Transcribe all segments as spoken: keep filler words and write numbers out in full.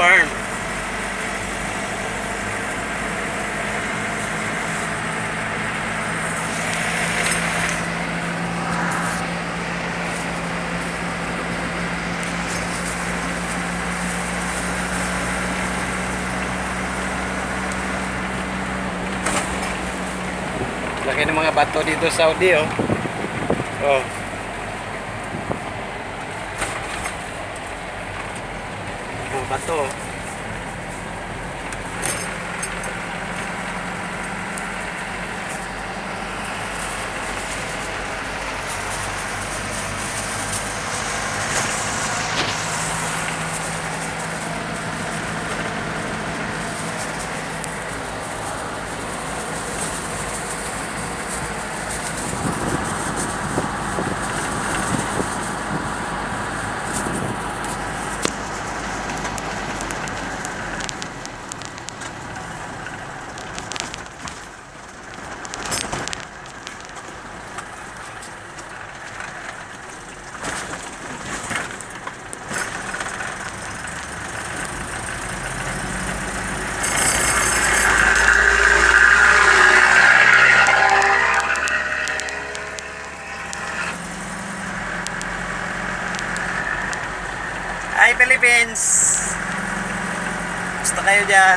farm. Laki ng mga bato dito sa Saudi, oh. Oh. Mga bato. Hi Philippines! Gusto kayo dyan?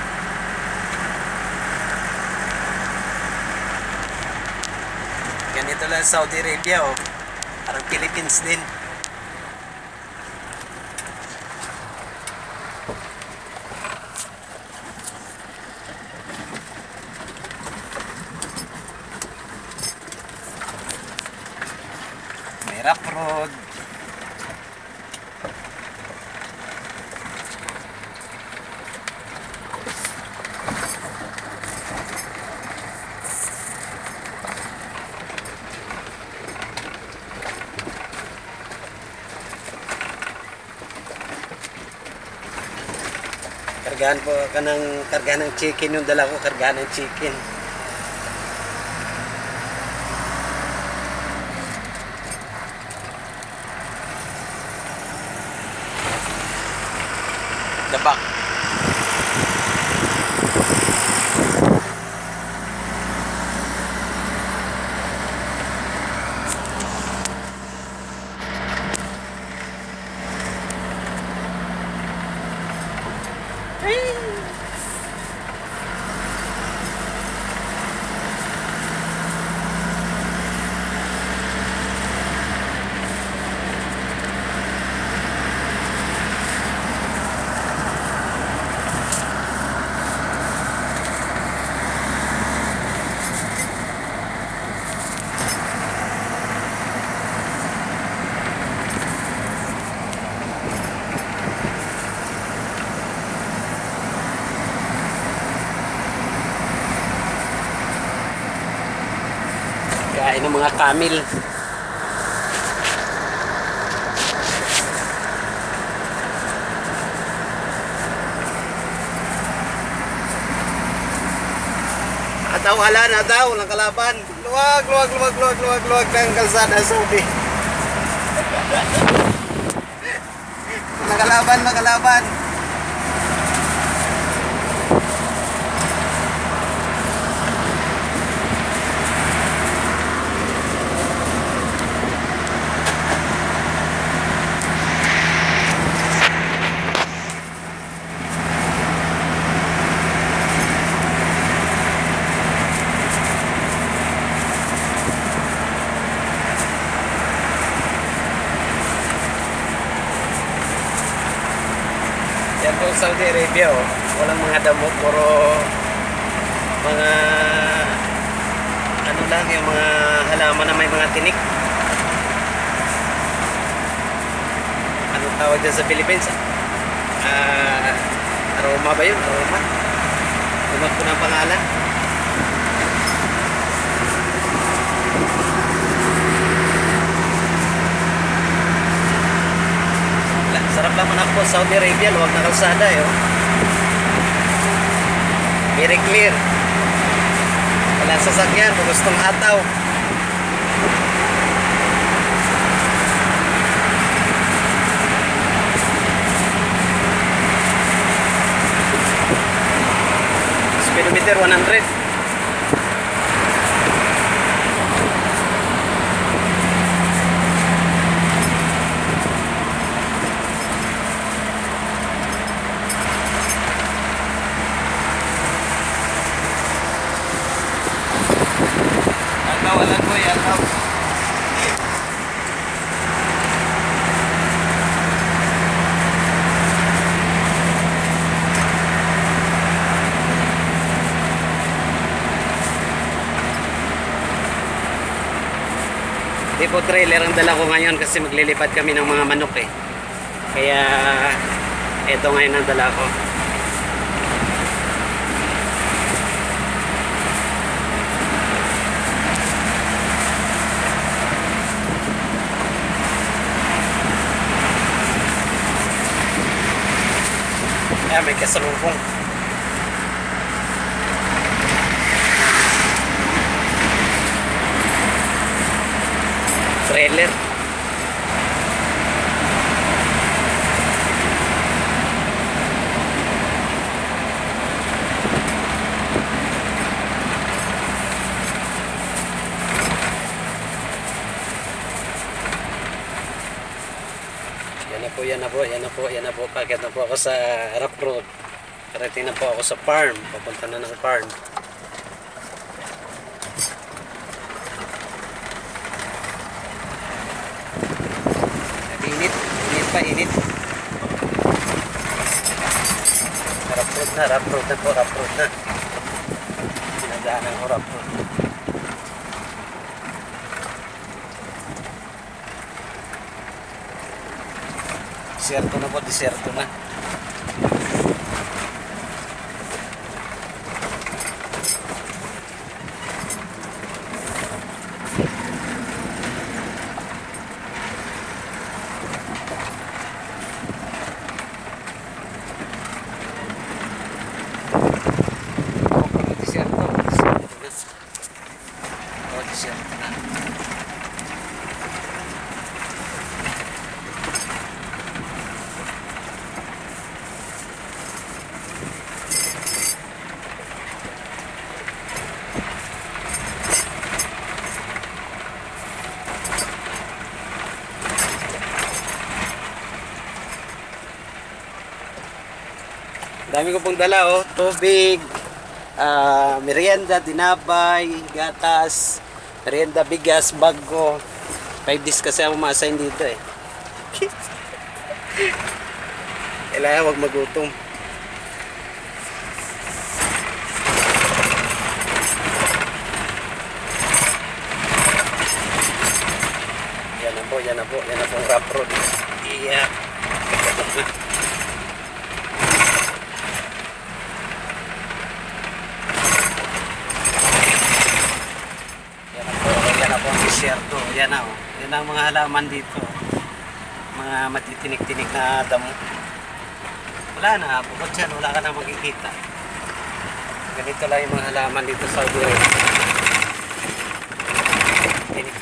Ganito lang Saudi Arabia, oh. Parang Philippines din. May rough road. Kargahan po ka ng, kargahan ng chicken, yung dala ko kargahan ng chicken. Dabak. Kain ng mga camel. Ataw halan, ataw, walang kalaban. Luwag, luwag, luwag, luwag, luwag, luwag ng kalsada Saudi. Walang kalaban, walang kalaban. Yan po Saudi Arabia, oh. Walang mga damo, puro mga ano lang, yung mga halaman na may mga tinik. Anong tawag dyan sa Philippines? Uh, aroma ba yun? Aroma? Lumag ko ng pangalan. Sarap naman ako sa Saudi Arabia, luwag na kalsada, eh. Very clear. Walang sasakyan, kung gustong hataw. liter, one hundred. Agaw, alam ko, agaw. Tipo trailer ang dala ko ngayon kasi maglilipad kami ng mga manok eh. Kaya eto ngayon ang dala ko. Kaya may kasalubong. Trailer. Yan na po, yan na po, yan na po, yan na po. Pagkat na po ako sa rough road. Karating na po ako sa farm. Papunta na ng farm. Init, init pa, init. Rough road na, rough road na po, rough road na. Pinagdaanan ko rough road. Disyerto na po, disyerto na. Dami ko pong dala oh, tubig, uh, merienda, dinabay, gatas, merienda, bigas, bago. five days kasi ako ma-assign dito eh. Kailangan wag magutom. Yan na po, yan na po, yan na pong rough road. Yeah. Disyerto, yan na oh. Yan ang mga halaman dito. Mga matitinik-tinik na damo. Wala na, bukod dyan, wala ka na makikita. Ganito lang yung mga halaman dito sa dulo. Tinik.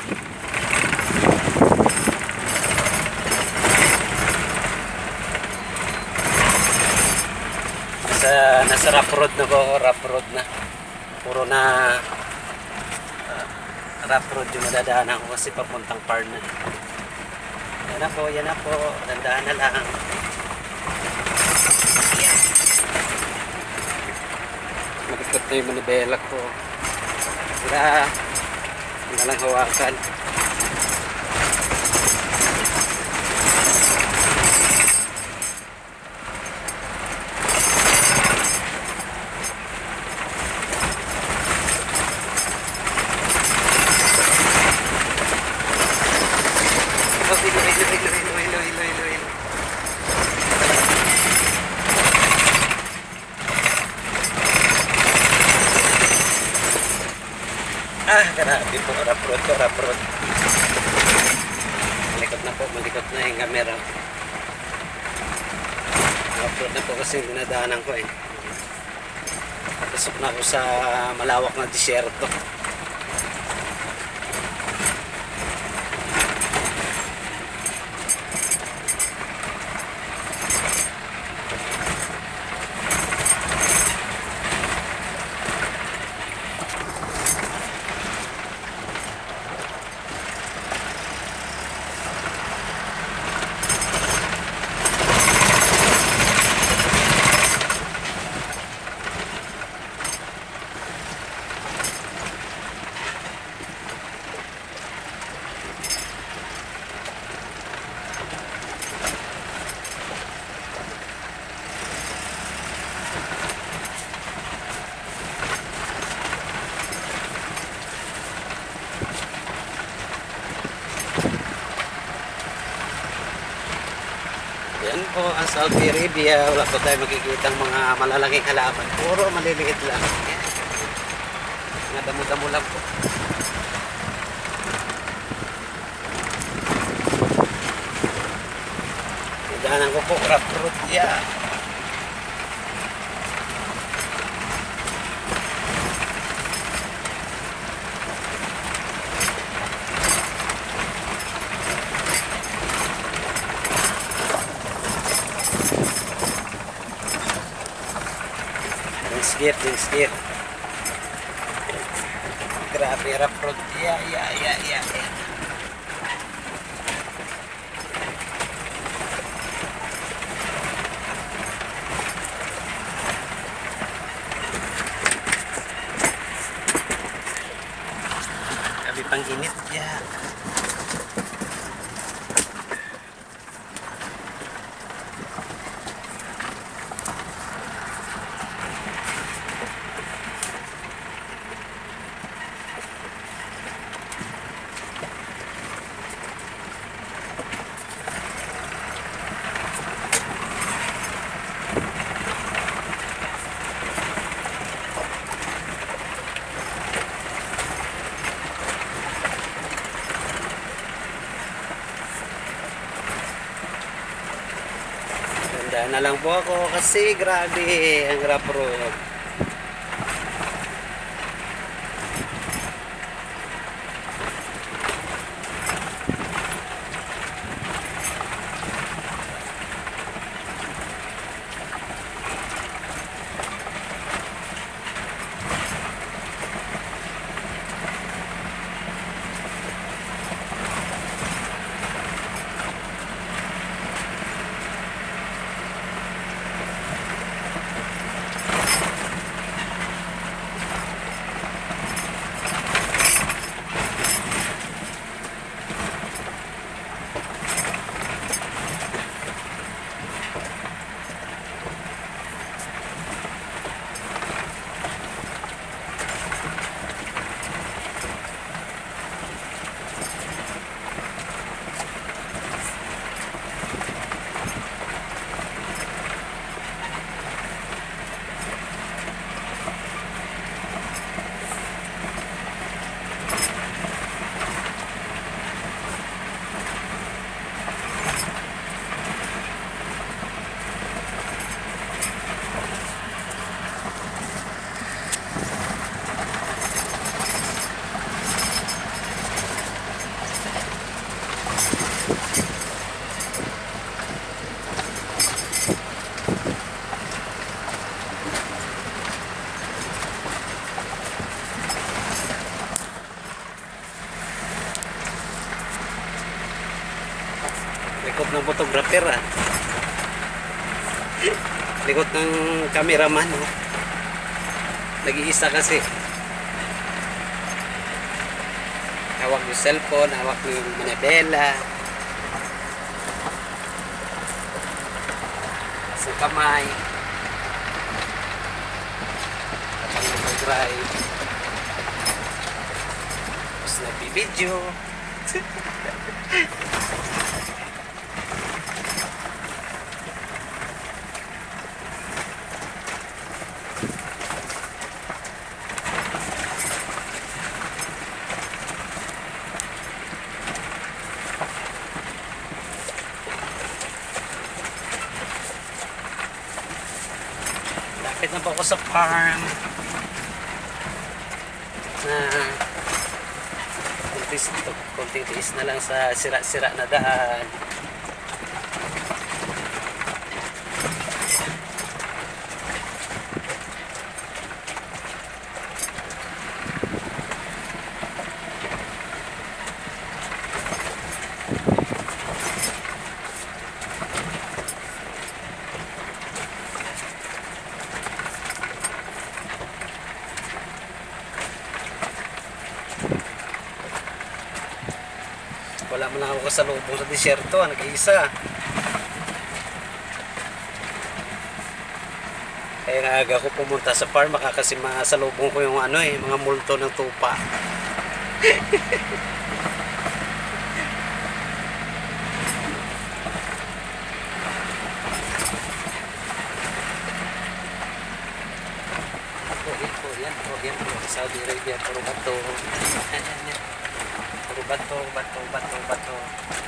Nasa, nasa rough road na po, rough road na. Puro na rough road yung madadaanan ko kasi papuntang farm na. Yan na po, yan na po. Dandaan na lang. Yan. Malikot na yung manibela ko. Wala. Wala lang hawakan. Ah, grabe po, rough road ko, rough road. Malikot na po, malikot na yung camera. Rough road na po kasi dinadaanan ko eh. Pasok na ako sa malawak na disyerto. Yan po ang Saudi Arabia. Wala po tayo makikita mga malalaking halaman. Puro maliliit lang. Yan. Mga damo-damo lang po. Daanan ko po, crop fruit. Yeah. Dinsgir, dinsgir. Grabe, crop fruit. Yeah, yeah, yeah, yeah, yeah. Panginit ya. Tandaan na lang po ako kasi grabe ang crop road. Likod ng photographer ah. Likod ng cameraman oh. Nag-iisa kasi. Hawak yung cellphone, hawak yung manabela sa kamay. At ang nag-drive. Tapos nagbibideo. Lapit na po ako sa farm na konting tiis na lang sa sira-sira na daan. Wala mo lang ako kasalubong sa disyerto, nag-iisa. Kaya naaga ko pumunta sa farm, kasi masalubong ko yung ano eh, mga multo ng tupa. Saudi Arabia, puro bato. Puro bato, bato, bato, bato.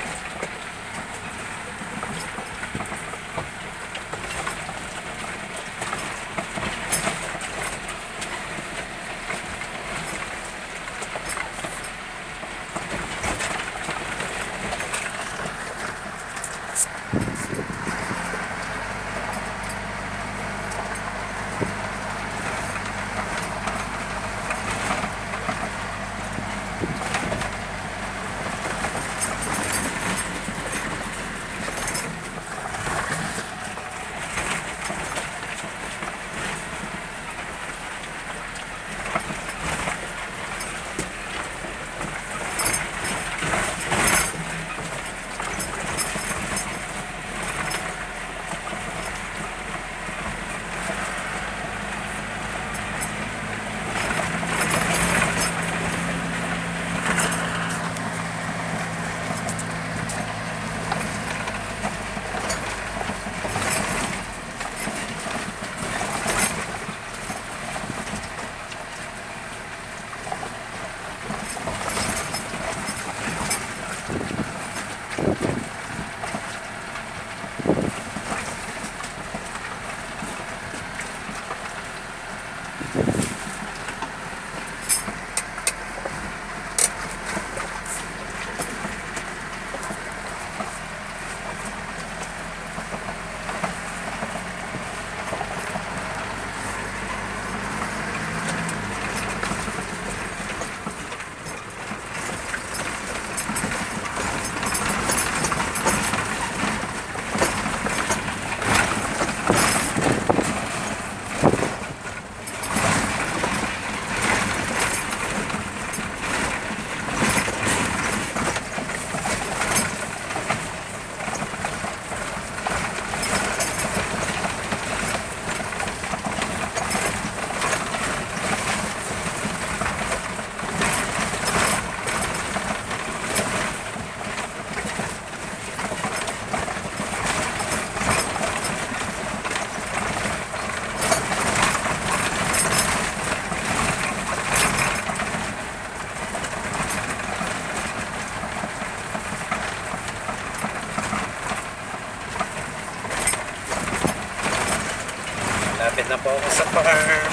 Lapit na po ako sa farm.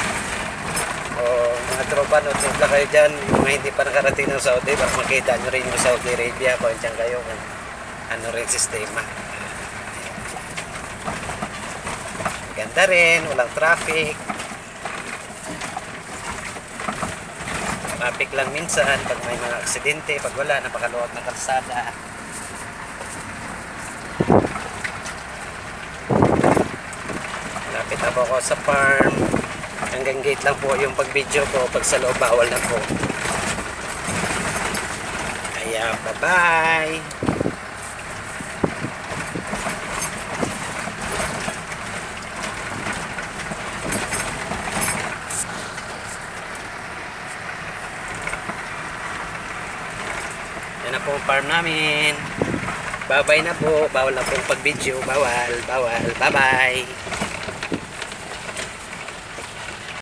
O mga tropa, nood na kayo dyan. Yung mga hindi pa nakarating ng Saudi, baka makita nyo rin yung Saudi Arabia. Kung dyan kayo, kung ano rin sistema. Ganda rin, walang traffic. Traffic lang minsan pag may mga aksidente. Pag wala, napakaluwag na kalsada. Lapit na po ako sa farm. Hanggang gate lang po yung pag-video ko. Pag sa loob, bawal na po. Kaya, bye-bye! Yan na po ang farm namin. Bye-bye na po. Bawal na po pag-video. Bawal, bawal. Bye-bye!